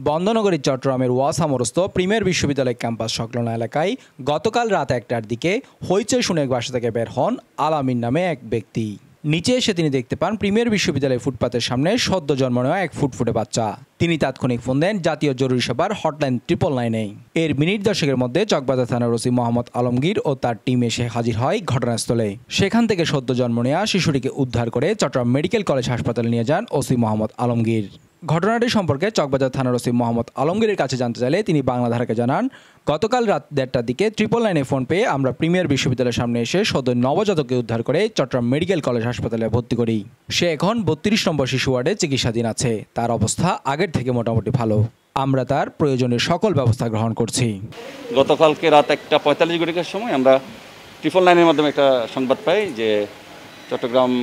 বন্দনগরী চট্টগ্রামের ওয়াসামরস্থ প্রিমিয়ার বিশ্ববিদ্যালয় ক্যাম্পাস সংলগ্ন এলাকায় গতকাল রাত ১টার দিকে হইচই শুনে বাসা থেকে বের হন আলামিন নামে এক ব্যক্তি। নিচে এসে তিনি দেখতে পান প্রিমিয়ার বিশ্ববিদ্যালয় ফুটপাতের সামনে সদ্য জন্ম নেওয়া এক ফুটফুটে বাচ্চা। তিনি তাৎক্ষণিক ফোন দেন জাতীয় জরুরি সেবার হটলাইন 999-এ। এর মিনিট দশেকের মধ্যে চকবাজার থানার ওসি মোহাম্মদ আলমগীর ও তার টিম এসে হাজির হয় ঘটনাস্থলে। সেখান থেকে সদ্য জন্ম নেওয়া শিশুটিকে উদ্ধার করে চট্টগ্রাম মেডিকেল কলেজ হাসপাতালে নিয়ে যান ওসি মোহাম্মদ আলমগীর। ঘটনাটি সম্পর্কে চকবাজার থানার ওসি মোহাম্মদ আলমগীরের কাছে জানতে চাইলে তিনি বাংলাধারাকে জানান, গতকাল রাত ১:৩০টার দিকে 999-এ ফোন পেয়ে আমরা প্রিমিয়ার বিশ্ববিদ্যালয়ের সামনে এসে সদ্য নবজাতককে উদ্ধার করে চট্টগ্রাম মেডিকেল কলেজ হাসপাতালে ভর্তি করি। সে এখন ৩২ নম্বর শিশু ওয়ার্ডে চিকিৎসাধীন আছে। তার অবস্থা আগের থেকে মোটামুটি ভালো। আমরা তার প্রয়োজনীয় সকল ব্যবস্থা গ্রহণ করছি। গতকালকে রাত ১:৪৫ ঘটিকার সময় আমরা 999-এর মাধ্যমে একটা সংবাদ পাই যে চট্টগ্রাম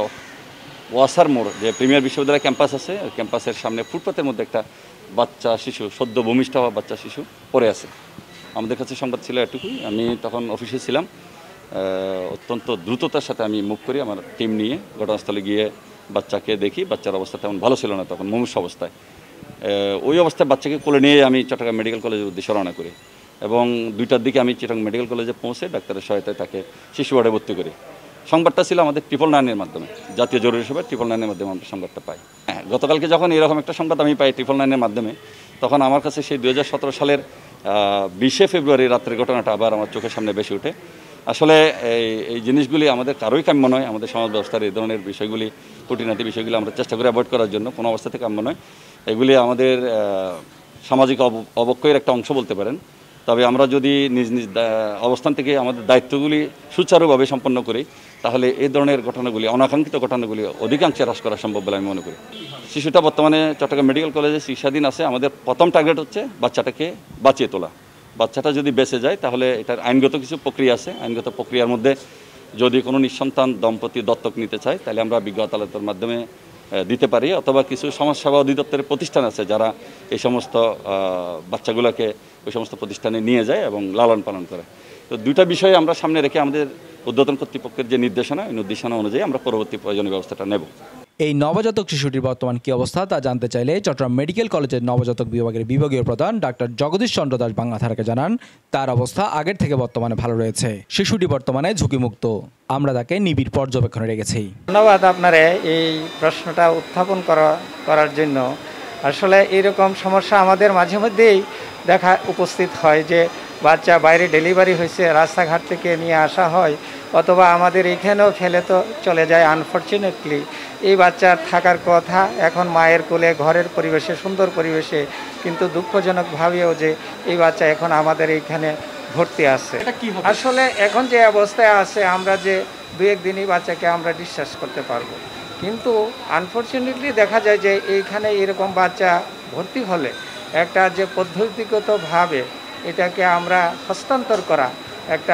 ওয়াসার মোড় যে প্রিমিয়ার বিশ্ববিদ্যালয় ক্যাম্পাস আছে, ওই ক্যাম্পাসের সামনে ফুটপাতের মধ্যে একটা বাচ্চা শিশু, সদ্য ভূমিষ্ঠ হওয়া বাচ্চা শিশু পড়ে আছে। আমাদের কাছে সংবাদ ছিল এটুকুই। আমি তখন অফিসে ছিলাম। অত্যন্ত দ্রুততার সাথে আমি মুভ করি আমার টিম নিয়ে ঘটনাস্থলে গিয়ে বাচ্চাকে দেখি। বাচ্চার অবস্থা তেমন ভালো ছিল না, তখন মুমূর্ষু অবস্থায়। ওই অবস্থায় বাচ্চাকে কোলে নিয়ে আমি চট্টগ্রাম মেডিকেল কলেজের উদ্দেশ্যে রওনা করি এবং 2টার দিকে আমি চট্টগ্রাম মেডিকেল কলেজে পৌঁছে ডাক্তারের সহায়তায় তাকে শিশু ওয়ার্ডে ভর্তি করি। সংবাদটা ছিল আমাদের 999-এর মাধ্যমে, জাতীয় জরুরি সেবা 999-এর মাধ্যমে আমরা সংবাদটা পাই। হ্যাঁ, গতকালকে যখন এরকম একটা সংবাদ আমি পাই 999-এর মাধ্যমে, তখন আমার কাছে সেই 2017 সালের 20শে ফেব্রুয়ারি রাত্রের ঘটনাটা আবার আমার চোখের সামনে বেশি ওঠে। আসলে এই জিনিসগুলি আমাদের কারোই কাম্য নয়। আমাদের সমাজ ব্যবস্থার এই ধরনের বিষয়গুলি, খুঁটিনাটি বিষয়গুলি আমরা চেষ্টা করি অ্যাভয়েড করার জন্য, কোনো অবস্থা থেকে কাম্য নয়। এগুলি আমাদের সামাজিক অবক্ষয়ের একটা অংশ বলতে পারেন। তবে আমরা যদি নিজ নিজ অবস্থান থেকে আমাদের দায়িত্বগুলি সুচারুভাবে সম্পন্ন করি, তাহলে এই ধরনের ঘটনাগুলি, অনাকাঙ্ক্ষিত ঘটনাগুলি অধিকাংশে হ্রাস করা সম্ভব বলে আমি মনে করি। শিশুটা বর্তমানে চট্টগ্রাম মেডিকেল কলেজে চিকিৎসাধীন আছে। আমাদের প্রথম টার্গেট হচ্ছে বাচ্চাটাকে বাঁচিয়ে তোলা। বাচ্চাটা যদি বেঁচে যায় তাহলে এটার আইনগত কিছু প্রক্রিয়া আছে। আইনগত প্রক্রিয়ার মধ্যে যদি কোনো নিঃসন্তান দম্পতি দত্তক নিতে চায়, তাহলে আমরা বিজ্ঞ আদালতের মাধ্যমে দিতে পারি, অথবা কিছু সমাজসেবা অধিদপ্তরের প্রতিষ্ঠান আছে যারা এই সমস্ত বাচ্চাগুলোকে ওই সমস্ত প্রতিষ্ঠানে নিয়ে যায় এবং লালন পালন করে। তো 2টা বিষয় আমরা সামনে রেখে আমাদের ঊর্ধ্বতন কর্তৃপক্ষের যে নির্দেশনা, এই নির্দেশনা অনুযায়ী আমরা পরবর্তী প্রয়োজনীয় ব্যবস্থাটা নেব। এই নবজাতক শিশুটির বর্তমান কী অবস্থা তা জানতে চাইলে চট্টগ্রাম মেডিকেল কলেজের নবজাতক বিভাগের বিভাগীয় প্রধান ডাক্তার জগদীশ চন্দ্র দাস বাংলাধারাকে জানান, তার অবস্থা আগের থেকে বর্তমানে ভালো রয়েছে। শিশুটি বর্তমানে ঝুঁকিমুক্ত। আমরা তাকে নিবিড় পর্যবেক্ষণে রেখেছি। ধন্যবাদ আপনারা এই প্রশ্নটা উত্থাপন করার জন্য। আসলে এরকম সমস্যা আমাদের মাঝে মধ্যেই উপস্থিত হয় যে বাচ্চা বাইরে ডেলিভারি হয়েছে, রাস্তাঘাট থেকে নিয়ে আসা হয়, অথবা আমাদের এখানেও ফেলে তো চলে যায়। আনফর্চুনেটলি এই বাচ্চার থাকার কথা এখন মায়ের কোলে, ঘরের পরিবেশে, সুন্দর পরিবেশে, কিন্তু দুঃখজনকভাবেও যে এই বাচ্চা এখন আমাদের এইখানে ভর্তি আছে। আসলে এখন যে অবস্থায় আছে, আমরা যে 2-1 দিনই বাচ্চাকে আমরা ডিসচার্জ করতে পারবো, কিন্তু আনফর্চুনেটলি দেখা যায় যে এইখানে এরকম বাচ্চা ভর্তি হলে একটা যে পদ্ধতিগতভাবে এটাকে আমরা হস্তান্তর করা একটা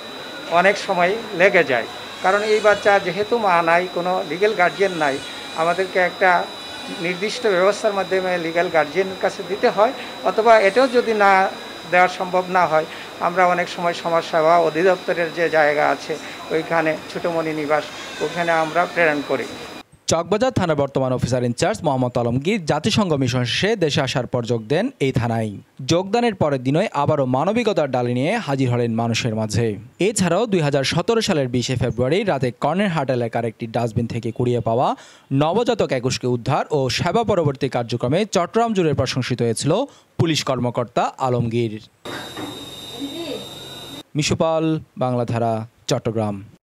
অনেক সময় লেগে যায়। কারণ এই বাচ্চা যেহেতু মা নাই, কোনো লিগ্যাল গার্জিয়ান নাই, আমাদেরকে একটা নির্দিষ্ট ব্যবস্থার মাধ্যমে লিগ্যাল গার্জিয়ানের কাছে দিতে হয়, অথবা এটাও যদি না দেওয়া সম্ভব না হয়, আমরা অনেক সময় সমাজসেবা অধিদপ্তরের যে জায়গা আছে ওইখানে ছোটমণি নিবাস, ওখানে আমরা প্রেরণ করি। চকবাজার থানার বর্তমান অফিসার ইনচার্জ মোহাম্মদ আলমগীর জাতিসংঘ মিশন শেষে দেশে আসার পর যোগ দেন এই থানায়। যোগদানের পরের দিনই আবারও মানবিকতার ডালি নিয়ে হাজির হলেন মানুষের মাঝে। এছাড়াও 2017 সালের 20শে ফেব্রুয়ারি রাতে কর্নেরহাট এলাকার একটি ডাস্টবিন থেকে কুড়িয়ে পাওয়া নবজাতক 21কে উদ্ধার ও সেবা পরবর্তী কার্যক্রমে চট্টগ্রাম জুড়ে প্রশংসিত হয়েছিল পুলিশ কর্মকর্তা আলমগীর। মিশুপাল, বাংলাধারা, চট্টগ্রাম।